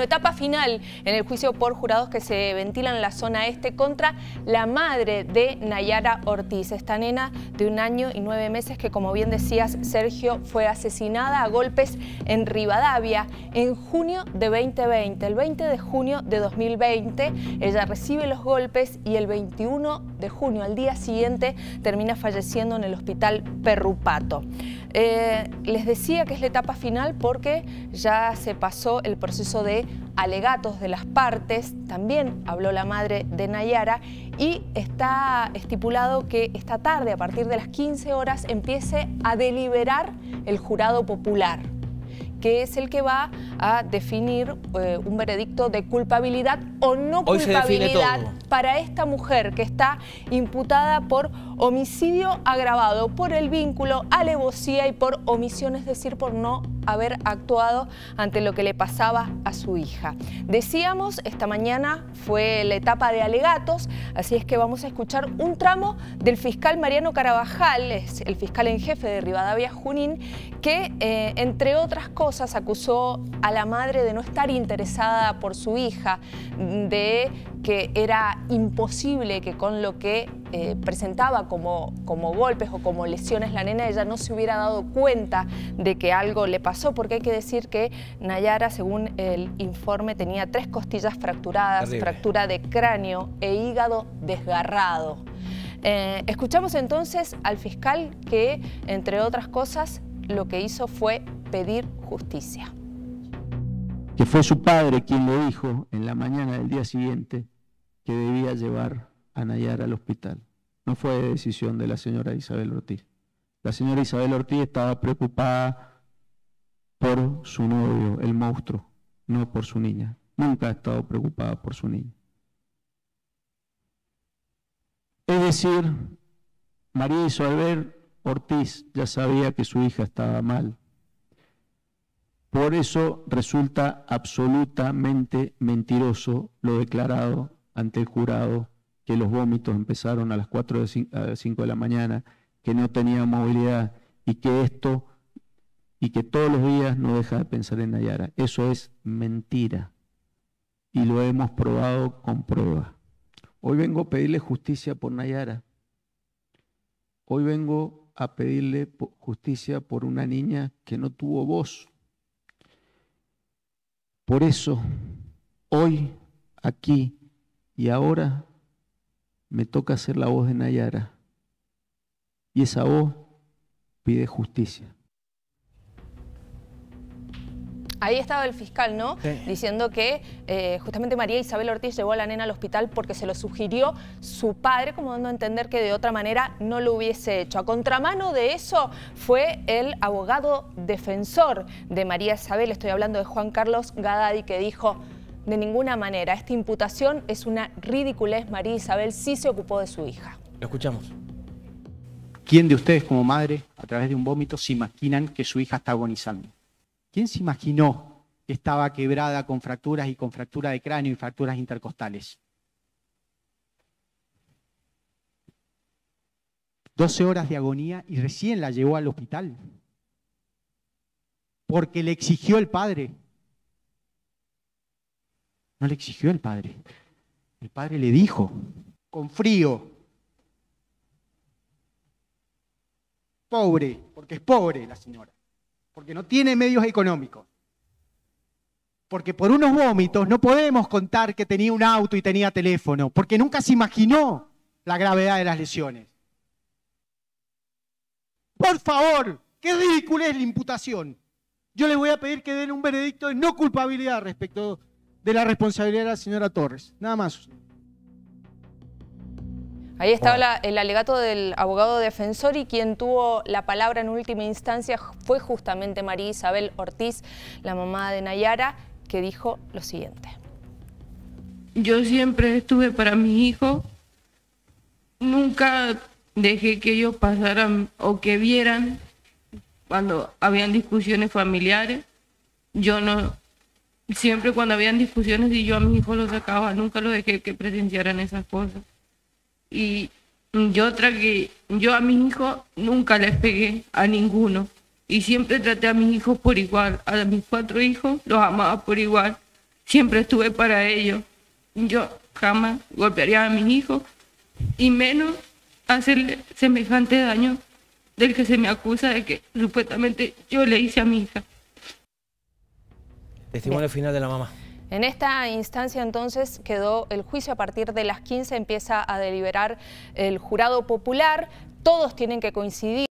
etapa final en el juicio por jurados que se ventila en la zona este contra la madre de Nayara Ortiz, esta nena de 1 año y 9 meses que, como bien decías, Sergio, fue asesinada a golpes en Rivadavia en junio de 2020. El 20 de junio de 2020 ella recibe los golpes y el 21 de junio, al día siguiente, termina falleciendo en el hospital Perrupato. Les decía que es la etapa final porque ya se pasó el proceso de alegatos de las partes, también habló la madre de Nayara y está estipulado que esta tarde, a partir de las 15 horas, empiece a deliberar el jurado popular, que es el que va a definir un veredicto de culpabilidad o no culpabilidad para esta mujer que está imputada por homicidio agravado, por el vínculo, alevosía y por omisión, es decir, por no haber actuado ante lo que le pasaba a su hija. Decíamos, esta mañana fue la etapa de alegatos, así es que vamos a escuchar un tramo del fiscal Mariano Carabajal, es el fiscal en jefe de Rivadavia Junín, que entre otras cosas acusó a la madre de no estar interesada por su hija, de que era imposible que con lo que presentaba como golpes o como lesiones la nena, ella no se hubiera dado cuenta de que algo le pasó, porque hay que decir que Nayara, según el informe, tenía 3 costillas fracturadas, fractura de cráneo e hígado desgarrado. Escuchamos entonces al fiscal que, entre otras cosas, lo que hizo fue pedir justicia. Que fue su padre quien le dijo en la mañana del día siguiente que debía llevar a Nayara al hospital. No fue decisión de la señora Isabel Ortiz. La señora Isabel Ortiz estaba preocupada por su novio, el monstruo, no por su niña. Nunca ha estado preocupada por su niña. Es decir, María Isabel Ortiz ya sabía que su hija estaba mal. Por eso resulta absolutamente mentiroso lo declarado ante el jurado, que los vómitos empezaron a las 4 o 5 de la mañana, que no tenía movilidad y que todos los días no deja de pensar en Nayara. Eso es mentira y lo hemos probado con pruebas. Hoy vengo a pedirle justicia por Nayara. Hoy vengo a pedirle justicia por una niña que no tuvo voz. Por eso, hoy, aquí y ahora, me toca hacer la voz de Nayara. Y esa voz pide justicia. Ahí estaba el fiscal, ¿no? Sí. Diciendo que justamente María Isabel Ortiz llevó a la nena al hospital porque se lo sugirió su padre, como dando a entender que de otra manera no lo hubiese hecho. A contramano de eso fue el abogado defensor de María Isabel, estoy hablando de Juan Carlos Gadadi, que dijo: de ninguna manera, esta imputación es una ridiculez, María Isabel sí se ocupó de su hija. Lo escuchamos. ¿Quién de ustedes como madre, a través de un vómito, se imaginan que su hija está agonizando? ¿Quién se imaginó que estaba quebrada con fracturas y con fractura de cráneo y fracturas intercostales? 12 horas de agonía y recién la llevó al hospital. Porque le exigió el padre. No le exigió el padre. El padre le dijo, con frío, pobre, porque es pobre la señora. Porque no tiene medios económicos. Porque por unos vómitos no podemos contar que tenía un auto y tenía teléfono, porque nunca se imaginó la gravedad de las lesiones. Por favor, qué ridícula es la imputación. Yo les voy a pedir que den un veredicto de no culpabilidad respecto de la responsabilidad de la señora Torres. Nada más. Ahí estaba el alegato del abogado defensor y quien tuvo la palabra en última instancia fue justamente María Isabel Ortiz, la mamá de Nayara, que dijo lo siguiente. Yo siempre estuve para mi hijo, nunca dejé que ellos pasaran o que vieran cuando habían discusiones familiares. Yo no, siempre cuando habían discusiones y yo a mis hijos los sacaba, nunca los dejé que presenciaran esas cosas. Y yo a mis hijos nunca les pegué a ninguno y siempre traté a mis hijos por igual, a mis 4 hijos los amaba por igual siempre estuve para ellos. Yo jamás golpearía a mis hijos y menos hacerle semejante daño del que se me acusa de que supuestamente yo le hice a mi hija. Testimonio final de la mamá. En esta instancia entonces quedó el juicio. A partir de las 15 empieza a deliberar el jurado popular. Todos tienen que coincidir.